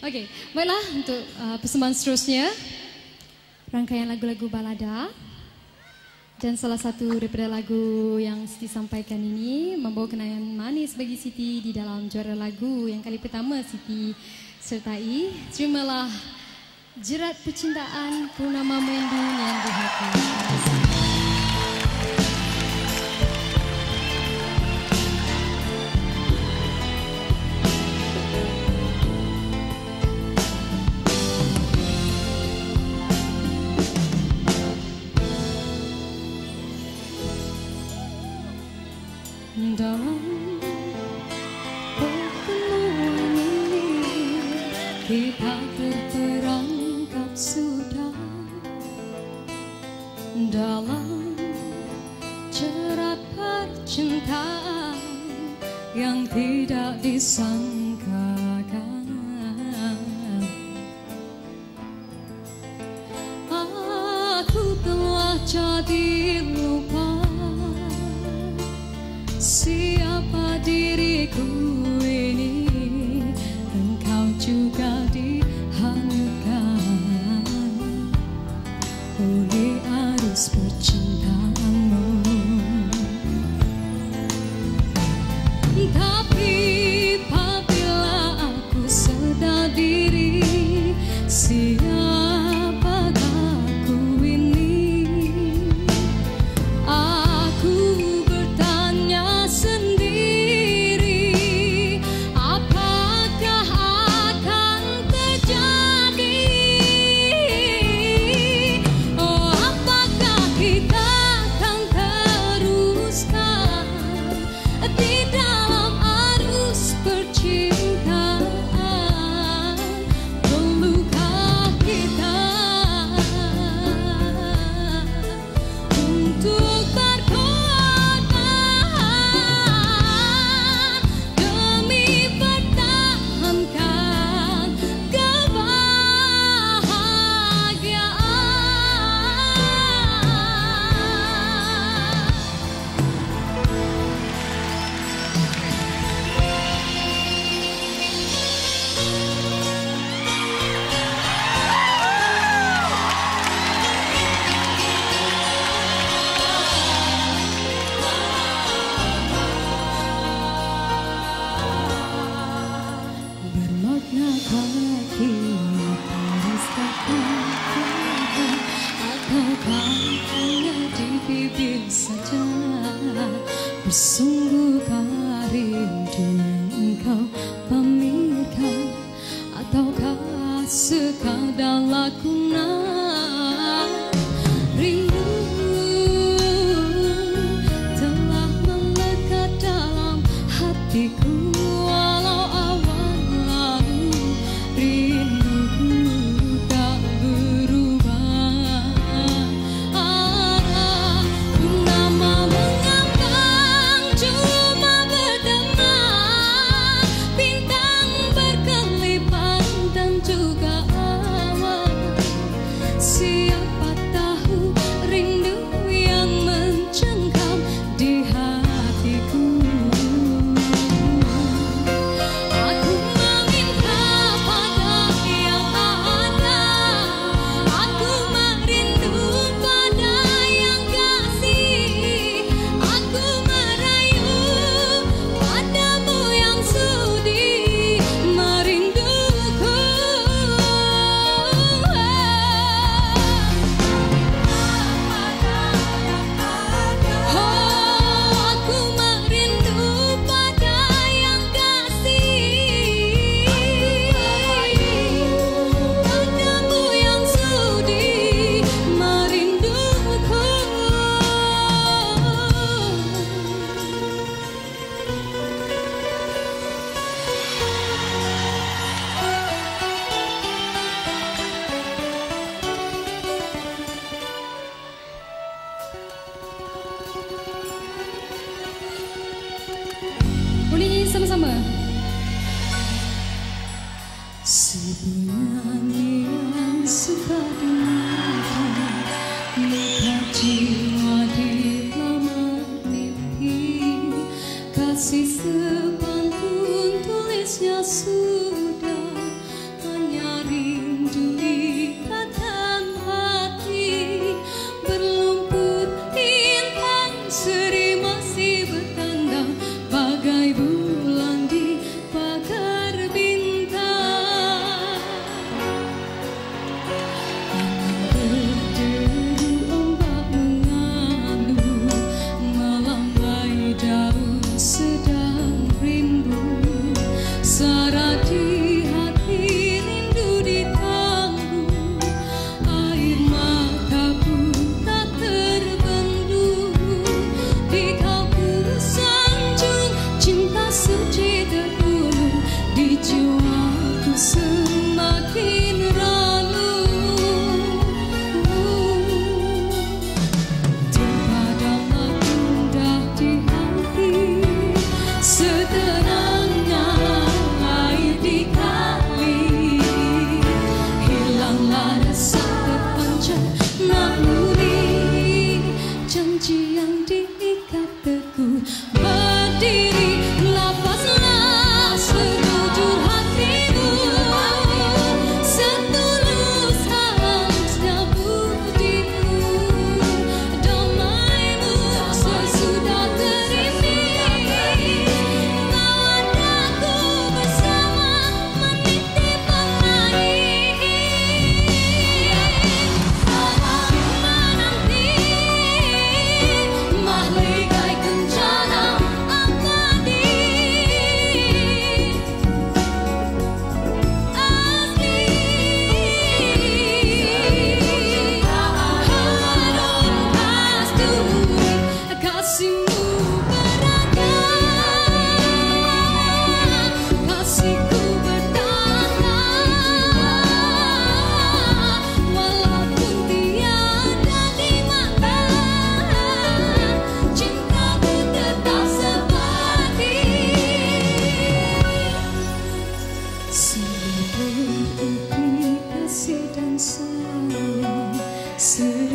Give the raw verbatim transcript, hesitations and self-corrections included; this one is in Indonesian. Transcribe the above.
Oke, baiklah untuk uh, persembahan seterusnya rangkaian lagu-lagu balada. Dan salah satu daripada lagu yang Siti sampaikan ini membawa kenangan manis bagi Siti di dalam juara lagu yang kali pertama Siti sertai. Terimalah Jerat Percintaan Purnama Mendung yang di hati. Dalam pertemuan ini kita terperangkap sudah dalam jerat percintaan yang tidak disangkakan. Aku telah jadi lupa siapa diriku ini, engkau juga dihanyutkan oleh arus percintaanmu. Tapi apabila aku sedar diri, siapakah aku ini? Aku bertanya sendiri, apakah akan terjadi? Oh, apakah kita akan teruskan di dalam arus percintaan? Perlukah kita untuk berkorban demi pertahankan bermaknakah kita rasakan, ataukah hanya di bibir saja? Bersungguhkah rindu yang engkau pamerkan, ataukah sekadar lakonan? Rindu telah melekat dalam hatiku, walau awan lalu rinduku tak berubah. Arah purnama mengambang cuma berdemam, bintang berkelipan dan juga awan. Siapa tahu rindu yang mencengkam di hatiku. Aku meminta pada yang ada, aku merindu pada yang kasih, aku merayu padamu yang sudi merinduku. Oh, aku merindu pada yang kasih, padamu yang sudi merinduku. Boleh nyanyi sama-sama? Sebuah yang suka dengarkan, luka jiwa di lama mimpi, kasih sepantun tulisnya sudah Senyum